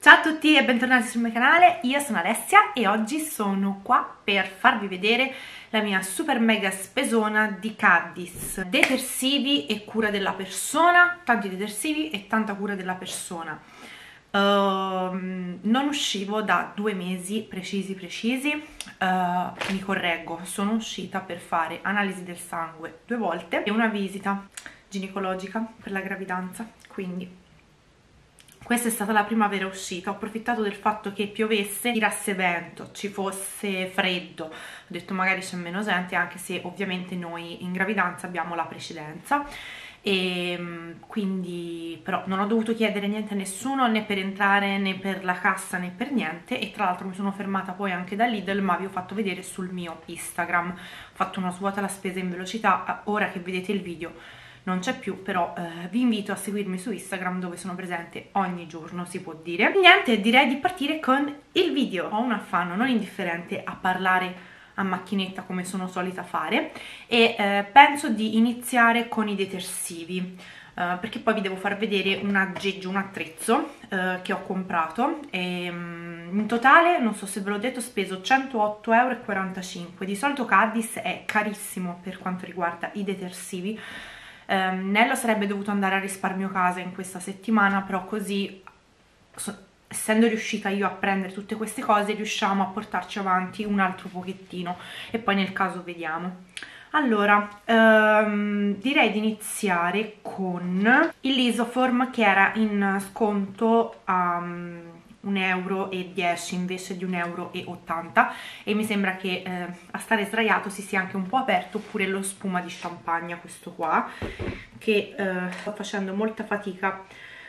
Ciao a tutti e bentornati sul mio canale, io sono Alessia e oggi sono qua per farvi vedere la mia super mega spesona di Caddis. Detersivi e cura della persona, tanti detersivi e tanta cura della persona. Non uscivo da 2 mesi precisi, mi correggo, sono uscita per fare analisi del sangue 2 volte e una visita ginecologica per la gravidanza, quindi questa è stata la prima vera uscita. Ho approfittato del fatto che piovesse, tirasse vento, ci fosse freddo, ho detto magari c'è meno gente, anche se ovviamente noi in gravidanza abbiamo la precedenza, e quindi però non ho dovuto chiedere niente a nessuno, né per entrare né per la cassa né per niente, e tra l'altro mi sono fermata poi anche da Lidl, ma vi ho fatto vedere sul mio Instagram. Ho fatto una svuota alla spesa in velocità, ora che vedete il video non c'è più, però vi invito a seguirmi su Instagram, dove sono presente ogni giorno, si può dire. Niente, direi di partire con il video. Ho un affanno non indifferente a parlare a macchinetta come sono solita fare, e penso di iniziare con i detersivi, perché poi vi devo far vedere un aggeggio, un attrezzo che ho comprato, e in totale, non so se ve l'ho detto, ho speso 108,45 €. Di solito Caddis è carissimo per quanto riguarda i detersivi. Nello sarebbe dovuto andare a risparmio casa in questa settimana, però così, essendo riuscita io a prendere tutte queste cose, riusciamo a portarci avanti un altro pochettino e poi nel caso vediamo. Allora, direi di iniziare con il Lisoform, che era in sconto a 1,10 € invece di 1,80 € e mi sembra che a stare sdraiato si sia anche un po' aperto, oppure lo spuma di champagne, questo qua, che sto facendo molta fatica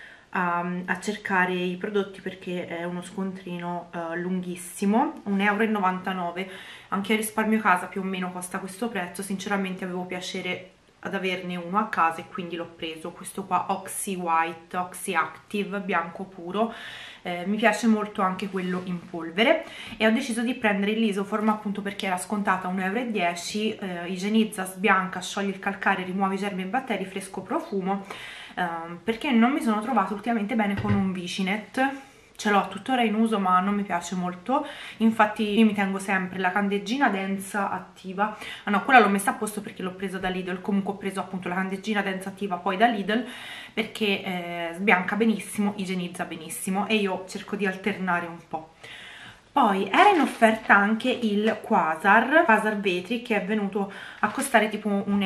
a cercare i prodotti perché è uno scontrino lunghissimo. 1,99 €, anche a risparmio casa più o meno costa questo prezzo. Sinceramente avevo piacere ad averne uno a casa e quindi l'ho preso, questo qua, Oxy White, Oxy Active, bianco puro. Mi piace molto anche quello in polvere, e ho deciso di prendere il Lisoform appunto perché era scontata 1,10 €, igienizza, sbianca, scioglie il calcare, rimuove i germi e batteri, fresco profumo, perché non mi sono trovata ultimamente bene con un Vichynet. Ce l'ho tuttora in uso ma non mi piace molto, infatti io mi tengo sempre la candeggina densa attiva. Ah no, quella l'ho messa a posto perché l'ho presa da Lidl. Comunque ho preso appunto la candeggina densa attiva poi da Lidl, perché sbianca benissimo, igienizza benissimo, e io cerco di alternare un po'. Poi era in offerta anche il Quasar vetri, che è venuto a costare tipo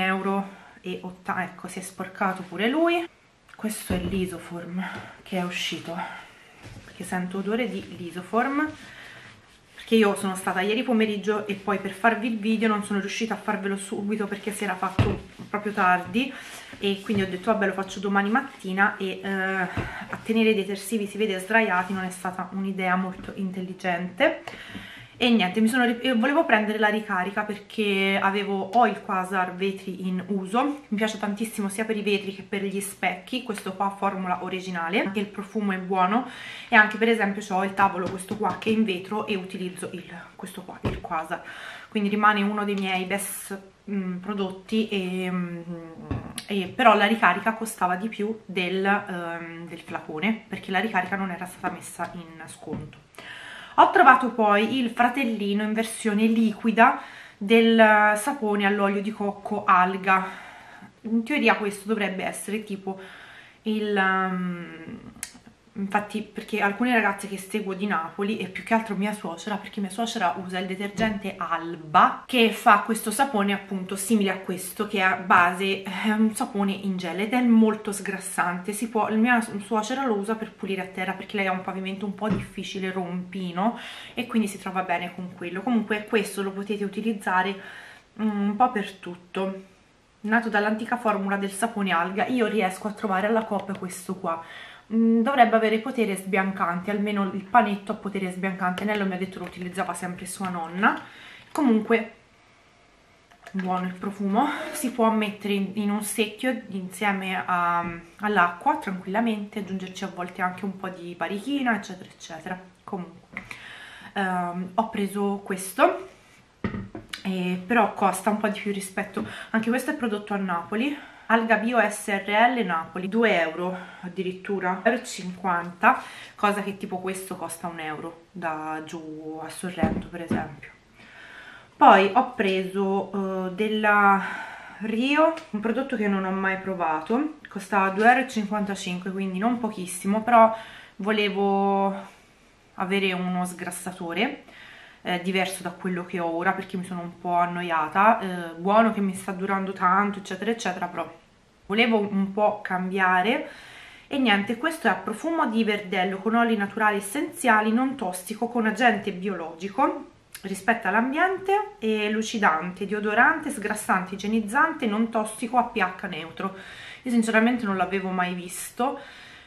1,80 €, ecco, si è sporcato pure lui. Questo è il Lisoform che è uscito, che sento odore di Lisoform, perché io sono stata ieri pomeriggio e poi per farvi il video non sono riuscita a farvelo subito perché si era fatto proprio tardi, e quindi ho detto vabbè, lo faccio domani mattina, e a tenere i detersivi, si vede, sdraiati non è stata un'idea molto intelligente. E niente, volevo prendere la ricarica perché ho il Quasar vetri in uso, mi piace tantissimo sia per i vetri che per gli specchi. Questo qua formula originale, anche il profumo è buono, e anche per esempio ho il tavolo, questo qua, che è in vetro, e utilizzo questo qua, il Quasar, quindi rimane uno dei miei best prodotti, e però la ricarica costava di più del flacone, perché la ricarica non era stata messa in sconto. Ho trovato poi il fratellino in versione liquida del sapone all'olio di cocco alga. In teoria questo dovrebbe essere tipo infatti, perché alcune ragazze che seguo di Napoli, e più che altro mia suocera, perché mia suocera usa il detergente Alba, che fa questo sapone appunto simile a questo, che a base è un sapone in gel ed è molto sgrassante. Mia suocera lo usa per pulire a terra perché lei ha un pavimento un po' difficile, rompino, e quindi si trova bene con quello. Comunque questo lo potete utilizzare un po' per tutto. Nato dall'antica formula del sapone alga, io riesco a trovare alla Coop questo qua. Dovrebbe avere potere sbiancante, almeno il panetto ha potere sbiancante. Nello mi ha detto lo utilizzava sempre sua nonna. Comunque buono il profumo, si può mettere in un secchio insieme all'acqua tranquillamente, aggiungerci a volte anche un po' di barichina, eccetera eccetera. Comunque ho preso questo, però costa un po' di più rispetto, anche questo è prodotto a Napoli, Alga Bio SRL Napoli, 2 euro addirittura, 1,50 euro, cosa che tipo questo costa 1 euro da giù a Sorrento per esempio. Poi ho preso della Rio, un prodotto che non ho mai provato, costava 2,55 euro, quindi non pochissimo, però volevo avere uno sgrassatore diverso da quello che ho ora perché mi sono un po' annoiata, buono che mi sta durando tanto eccetera eccetera, però volevo un po' cambiare. E niente, questo è a profumo di verdello con oli naturali essenziali, non tossico, con agente biologico, rispetta l'ambiente, e lucidante, deodorante, sgrassante, igienizzante, non tossico, a pH neutro. Io sinceramente non l'avevo mai visto,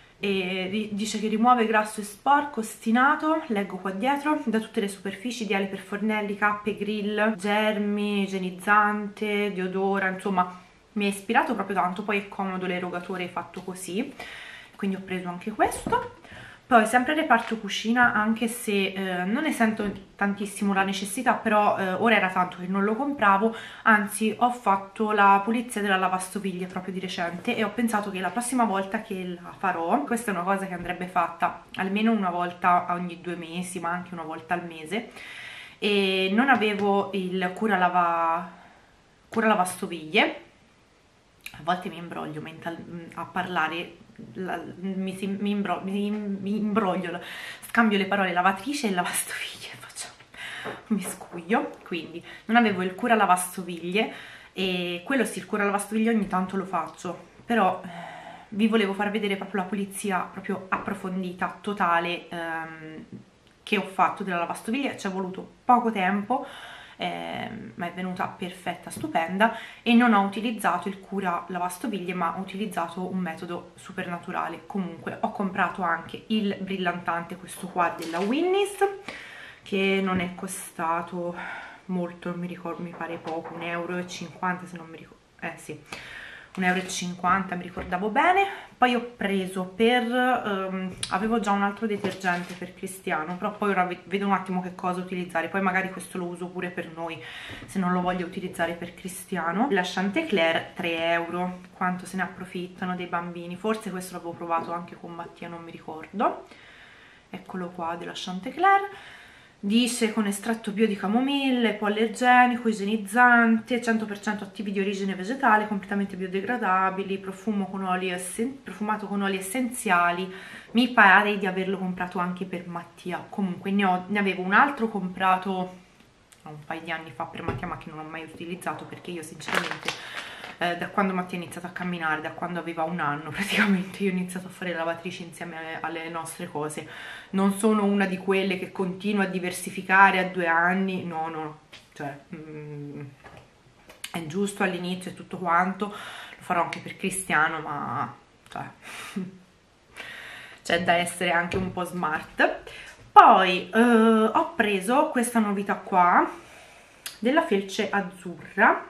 e dice che rimuove grasso e sporco, ostinato, leggo qua dietro, da tutte le superfici, ideale per fornelli, cappe, grill, germi, igienizzante, deodora, insomma mi ha ispirato proprio tanto. Poi è comodo l'erogatore fatto così, quindi ho preso anche questo. Poi sempre reparto cucina, anche se non ne sento tantissimo la necessità, però ora era tanto che non lo compravo, anzi ho fatto la pulizia della lavastoviglie proprio di recente e ho pensato che la prossima volta che la farò, questa è una cosa che andrebbe fatta almeno una volta ogni 2 mesi, ma anche una volta al mese, e non avevo il cura lavastoviglie. A volte mi imbroglio a parlare, mi imbroglio, scambio le parole lavatrice e lavastoviglie, mi scuglio. Quindi non avevo il cura lavastoviglie, e quello sì, il cura lavastoviglie ogni tanto lo faccio, però vi volevo far vedere proprio la pulizia proprio approfondita, totale, che ho fatto della lavastoviglie. Ci è voluto poco tempo, ma è venuta perfetta, stupenda, e non ho utilizzato il cura lavastoviglie ma ho utilizzato un metodo super naturale. Comunque ho comprato anche il brillantante, questo qua della Winnis, che non è costato molto, non mi ricordo, mi pare poco, 1,50 euro se non mi ricordo, sì, 1,50 euro, mi ricordavo bene. Poi ho preso avevo già un altro detergente per Cristiano, però poi ora vedo un attimo che cosa utilizzare, poi magari questo lo uso pure per noi se non lo voglio utilizzare per Cristiano. La Chanticleer, 3 euro, quanto se ne approfittano dei bambini. Forse questo l'avevo provato anche con Mattia, non mi ricordo. Eccolo qua, della Chanticleer. Dice con estratto bio di camomille, ipoallergenico, igienizzante, 100% attivi di origine vegetale, completamente biodegradabili, profumato con oli essenziali. Mi pare di averlo comprato anche per Mattia. Comunque ne avevo un altro comprato un paio di anni fa per Mattia, ma che non ho mai utilizzato perché io sinceramente da quando Mattia ha iniziato a camminare, da quando aveva 1 anno praticamente, io ho iniziato a fare lavatrici insieme alle nostre cose. Non sono una di quelle che continua a diversificare a 2 anni, no, cioè è giusto all'inizio e tutto quanto, lo farò anche per Cristiano, ma cioè c'è da essere anche un po' smart. Poi ho preso questa novità qua della Felce Azzurra,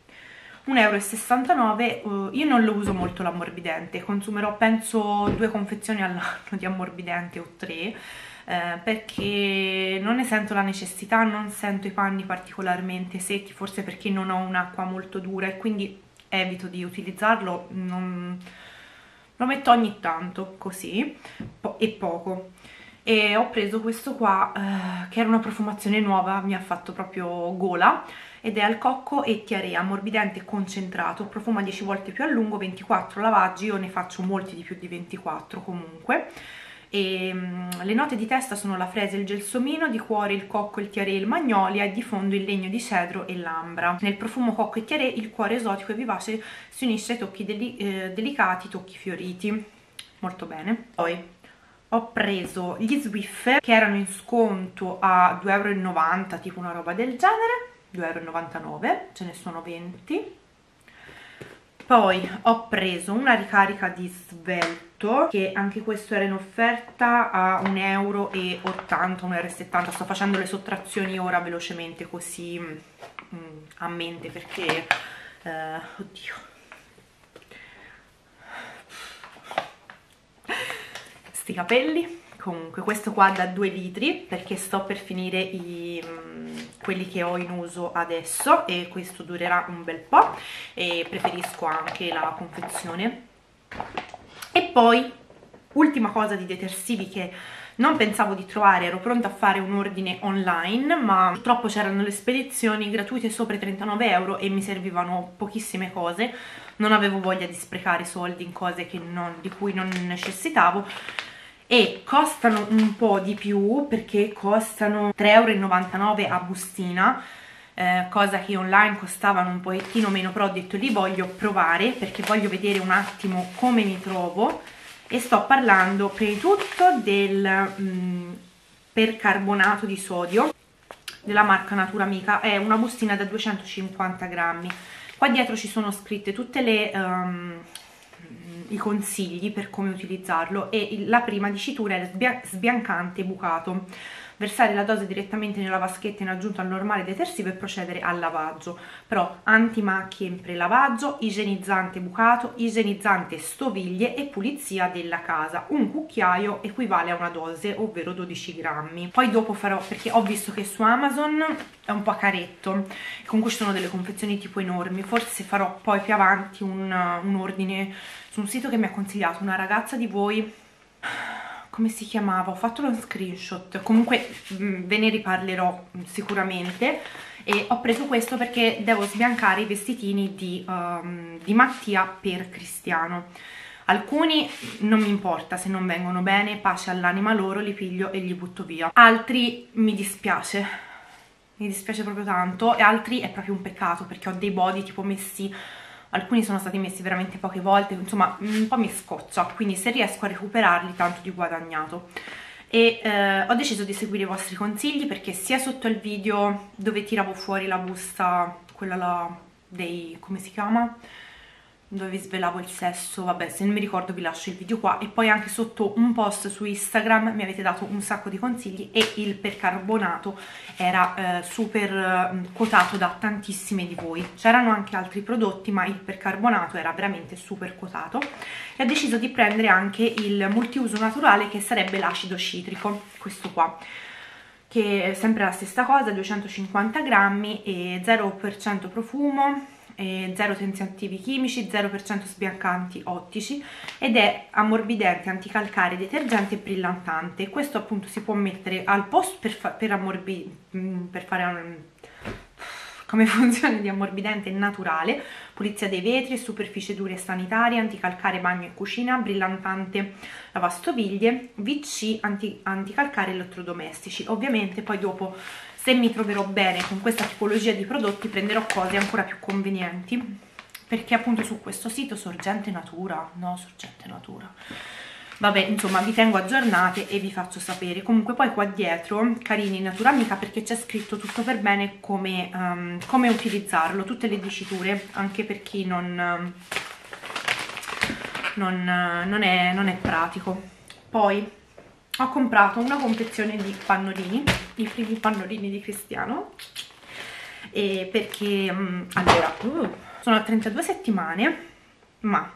1,69 euro. Io non lo uso molto l'ammorbidente, consumerò penso 2 confezioni all'anno di ammorbidente o 3, perché non ne sento la necessità, non sento i panni particolarmente secchi, forse perché non ho un'acqua molto dura e quindi evito di utilizzarlo, lo metto ogni tanto così, e poco. E ho preso questo qua che era una profumazione nuova, mi ha fatto proprio gola, ed è al cocco e tiarea, ammorbidente e concentrato, profuma 10 volte più a lungo, 24 lavaggi, io ne faccio molti di più di 24 comunque. E le note di testa sono la fresa, il gelsomino, di cuore il cocco, il tiare e il magnolia, e di fondo il legno di cedro e l'ambra. Nel profumo cocco e tiare il cuore esotico e vivace si unisce ai tocchi delicati, tocchi fioriti. Molto bene. Poi ho preso gli Swiffer che erano in sconto a 2,90 euro, tipo una roba del genere, 2,99 euro, ce ne sono 20. Poi ho preso una ricarica di Svelto, che anche questo era in offerta a 1,80 euro, 1,70 euro. Sto facendo le sottrazioni ora velocemente così a mente, perché oddio, sti capelli. Comunque questo qua da 2 litri perché sto per finire quelli che ho in uso adesso e questo durerà un bel po' e preferisco anche la confezione. E poi ultima cosa di detersivi che non pensavo di trovare, ero pronta a fare un ordine online ma purtroppo c'erano le spedizioni gratuite sopra i 39 euro e mi servivano pochissime cose, non avevo voglia di sprecare soldi in cose di cui non necessitavo e costano un po' di più perché costano 3,99 euro a bustina, cosa che online costavano un pochettino meno, però ho detto li voglio provare perché voglio vedere un attimo come mi trovo. E sto parlando prima di tutto del percarbonato di sodio della marca Natura Amica, è una bustina da 250 grammi. Qua dietro ci sono scritte tutte i consigli per come utilizzarlo e la prima dicitura è sbiancante bucato. Versare la dose direttamente nella vaschetta in aggiunta al normale detersivo e procedere al lavaggio. Però antimacchie in prelavaggio, igienizzante bucato, igienizzante stoviglie e pulizia della casa. Un cucchiaio equivale a una dose, ovvero 12 grammi. Poi dopo farò, perché ho visto che su Amazon è un po' caretto, comunque ci sono delle confezioni tipo enormi, forse farò poi più avanti un ordine su un sito che mi ha consigliato una ragazza di voi. Come si chiamava? Ho fatto lo screenshot, comunque ve ne riparlerò sicuramente. E ho preso questo perché devo sbiancare i vestitini di Mattia per Cristiano. Alcuni non mi importa se non vengono bene, pace all'anima loro, li piglio e li butto via. Altri mi dispiace proprio tanto, e altri è proprio un peccato perché ho dei body tipo messi, alcuni sono stati messi veramente poche volte, insomma un po' mi scoccia, quindi se riesco a recuperarli tanto di guadagnato. E ho deciso di seguire i vostri consigli perché sia sotto il video dove tiravo fuori la busta, quella là dei, come si chiama? Dove vi svelavo il sesso, vabbè, se non mi ricordo vi lascio il video qua, e poi anche sotto un post su Instagram mi avete dato un sacco di consigli e il percarbonato era super quotato da tantissime di voi. C'erano anche altri prodotti ma il percarbonato era veramente super quotato e ho deciso di prendere anche il multiuso naturale che sarebbe l'acido citrico, questo qua, che è sempre la stessa cosa, 250 grammi e 0% profumo, 0 tensioattivi chimici, 0% sbiancanti ottici ed è ammorbidente, anticalcare, detergente e brillantante. Questo appunto si può mettere al posto per fare come funzione di ammorbidente naturale, pulizia dei vetri, superfici dure e sanitarie, anticalcare bagno e cucina, brillantante lavastoviglie, VC, anticalcare elettrodomestici. Ovviamente poi dopo, se mi troverò bene con questa tipologia di prodotti, prenderò cose ancora più convenienti, perché appunto su questo sito Sorgente Natura, vabbè, insomma vi tengo aggiornate e vi faccio sapere. Comunque poi qua dietro, carini, Natura Amica, perché c'è scritto tutto per bene come utilizzarlo, tutte le diciture, anche per chi non è pratico. Poi ho comprato una confezione di pannolini, i primi pannolini di Cristiano, e perché allora sono a 32 settimane, ma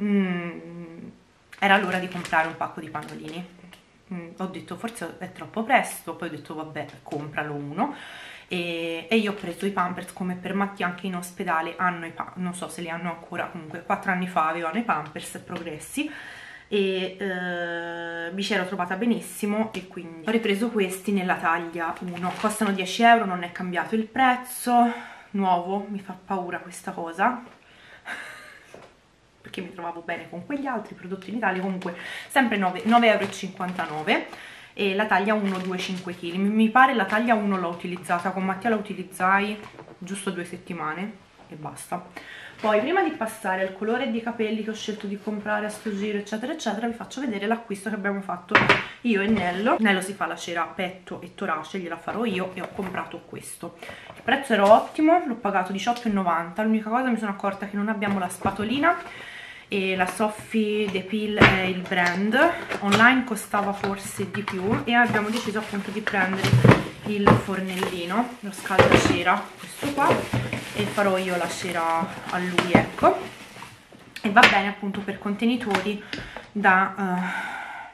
era l'ora di comprare un pacco di pannolini. Ho detto forse è troppo presto, poi ho detto vabbè, compralo uno, e io ho preso i Pampers come per Mattia. Anche in ospedale hanno non so se li hanno ancora, comunque 4 anni fa avevano i Pampers Progressi e mi c'ero trovata benissimo e quindi ho ripreso questi nella taglia 1. Costano 10 euro, non è cambiato il prezzo, nuovo, mi fa paura questa cosa perché mi trovavo bene con quegli altri prodotti in Italia. Comunque sempre 9,59 euro e la taglia 1 2,5 kg. Mi pare la taglia 1 l'ho utilizzata, con Mattia la utilizzai giusto 2 settimane e basta. Poi prima di passare al colore di capelli che ho scelto di comprare a sto giro eccetera eccetera, vi faccio vedere l'acquisto che abbiamo fatto io e Nello. Nello si fa la cera petto e torace, gliela farò io, e ho comprato questo. Il prezzo era ottimo, l'ho pagato 18,90 €. L'unica cosa mi sono accorta che non abbiamo la spatolina e la Sophie Depil è il brand, online costava forse di più e abbiamo deciso appunto di prendere il fornellino, lo scaldacera, questo qua, e farò io la cera a lui, ecco, e va bene appunto per contenitori da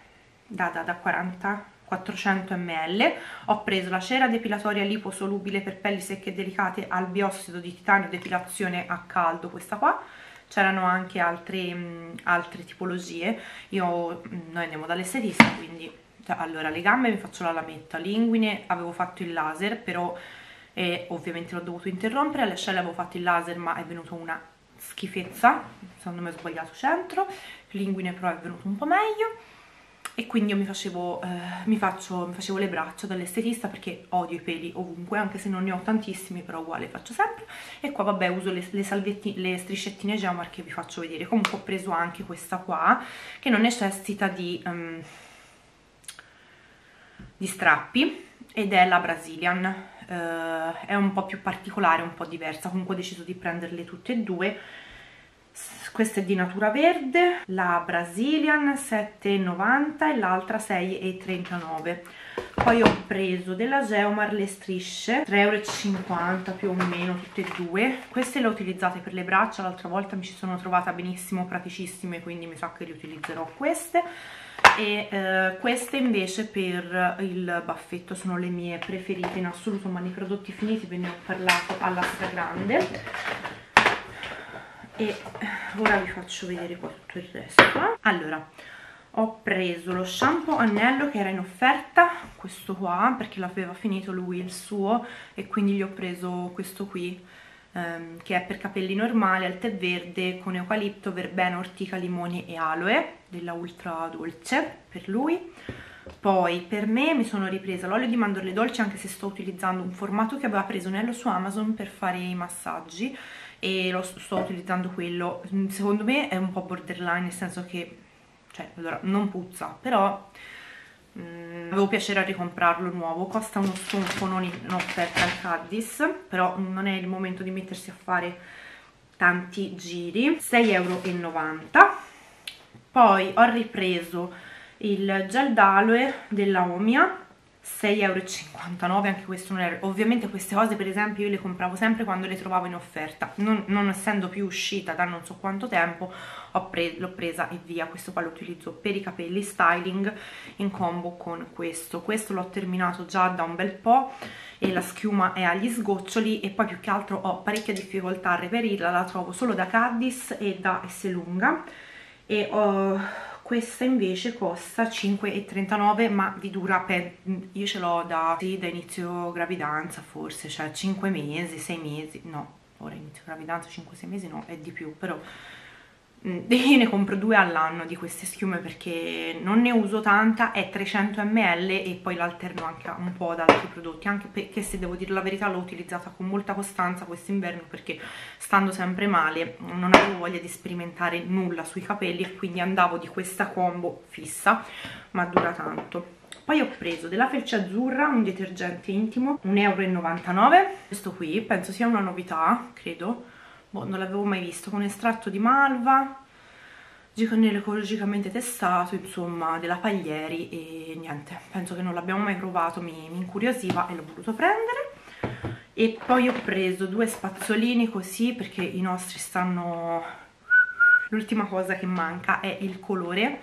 da 400 ml. Ho preso la cera depilatoria liposolubile per pelli secche e delicate al biossido di titanio, depilazione a caldo, questa qua. C'erano anche altre tipologie. Noi andiamo dall'estetista, quindi allora le gambe mi faccio la lametta, l'inguine avevo fatto il laser, però ovviamente l'ho dovuto interrompere. Alle ascelle avevo fatto il laser ma è venuto una schifezza, secondo me ho sbagliato centro. L'inguine però è venuto un po' meglio, e quindi io mi facevo le braccia dall'estetista perché odio i peli ovunque, anche se non ne ho tantissimi, però uguale faccio sempre. E qua vabbè uso le striscettine Geomar che vi faccio vedere. Comunque ho preso anche questa qua che non necessita di strappi, ed è la Brazilian. È un po' più particolare, un po' diversa, comunque ho deciso di prenderle tutte e due. Questa è di natura verde, la Brazilian 7,90 e l'altra 6,39 €. Poi ho preso della Geomar le strisce, 3,50 € più o meno tutte e due. Queste le ho utilizzate per le braccia, l'altra volta mi ci sono trovata benissimo, praticissime, quindi mi sa che riutilizzerò queste. E queste invece per il baffetto sono le mie preferite in assoluto, ma nei prodotti finiti ve ne ho parlato alla stragrande. E ora vi faccio vedere qua tutto il resto. Allora, ho preso lo shampoo Anello che era in offerta, questo qua, perché l'aveva finito lui il suo, e quindi gli ho preso questo qui, che è per capelli normali, al tè verde con eucalipto, verbena, ortica, limone e aloe, della Ultra Dolce per lui. Poi per me mi sono ripresa l'olio di mandorle dolci, anche se sto utilizzando un formato che aveva preso Nello su Amazon per fare i massaggi, e sto utilizzando quello. Secondo me è un po' borderline, nel senso che, cioè, allora, non puzza, però avevo piacere a ricomprarlo nuovo. Costa uno sconto non in offerta al Caddis, però non è il momento di mettersi a fare tanti giri. 6,90 €. Poi ho ripreso il gel d'aloe della Omia, 6,59 €, anche questo non è... Ovviamente queste cose per esempio io le compravo sempre quando le trovavo in offerta, non essendo più uscita da non so quanto tempo l'ho presa e via. Questo qua lo utilizzo per i capelli, styling, in combo con questo l'ho terminato già da un bel po' e la schiuma è agli sgoccioli, e poi più che altro ho parecchia difficoltà a reperirla, la trovo solo da Caddis e da Esselunga, e questa invece costa 5,39 €, ma vi dura io ce l'ho da inizio gravidanza, forse, cioè 5 mesi, 6 mesi, no, ora inizio gravidanza, 5-6 mesi no, è di più, però io ne compro 2 all'anno di queste schiume perché non ne uso tanta. È 300 ml e poi l'alterno anche un po' ad altri prodotti, anche perché, se devo dire la verità, l'ho utilizzata con molta costanza quest'inverno perché, stando sempre male, non avevo voglia di sperimentare nulla sui capelli, e quindi andavo di questa combo fissa, ma dura tanto. Poi ho preso della Felce Azzurra un detergente intimo, 1,99 €. Questo qui penso sia una novità, credo. Boh, non l'avevo mai visto, con estratto di malva, giconello ecologicamente testato, insomma, della Paglieri, e niente, penso che non l'abbiamo mai provato, mi incuriosiva e l'ho voluto prendere. E poi ho preso 2 spazzolini così, perché i nostri stanno... L'ultima cosa che manca è il colore,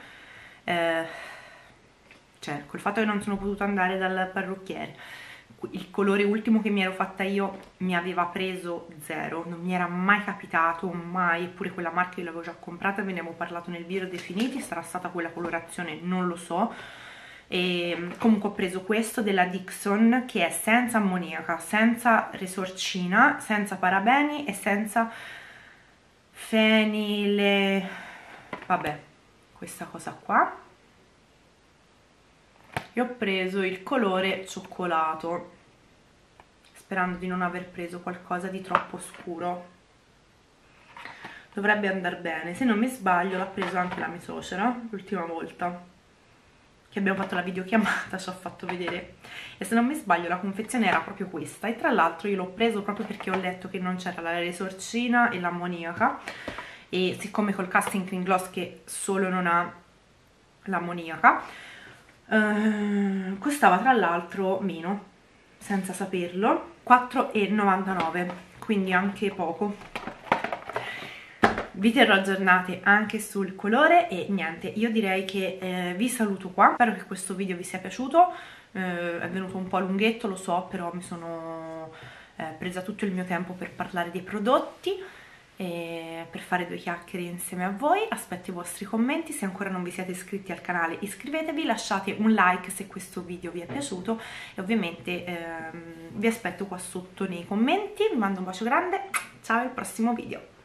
cioè col fatto che non sono potuta andare dal parrucchiere, il colore ultimo che mi ero fatta io mi aveva preso 0, non mi era mai capitato, mai. Eppure quella marca io l'avevo già comprata, ve ne avevo parlato nel video definiti, sarà stata quella colorazione, non lo so. E comunque ho preso questo della Dixon, che è senza ammoniaca, senza resorcina, senza parabeni e senza fenile, vabbè, questa cosa qua. E ho preso il colore cioccolato, sperando di non aver preso qualcosa di troppo scuro. Dovrebbe andare bene, se non mi sbaglio l'ha preso anche la mia suocera l'ultima volta che abbiamo fatto la videochiamata, ci ho fatto vedere, e se non mi sbaglio la confezione era proprio questa. E tra l'altro io l'ho preso proprio perché ho letto che non c'era la resorcina e l'ammoniaca, e siccome col Casting Cream Gloss, che solo non ha l'ammoniaca, costava tra l'altro meno, senza saperlo, 4,99 €, quindi anche poco. vi terrò aggiornate anche sul colore e niente, io direi che vi saluto qua. Spero che questo video vi sia piaciuto, è venuto un po' lunghetto, lo so, però mi sono presa tutto il mio tempo per parlare dei prodotti e per fare due chiacchiere insieme a voi. Aspetto i vostri commenti, se ancora non vi siete iscritti al canale iscrivetevi, lasciate un like se questo video vi è piaciuto e ovviamente vi aspetto qua sotto nei commenti. Vi mando un bacio grande, ciao al prossimo video.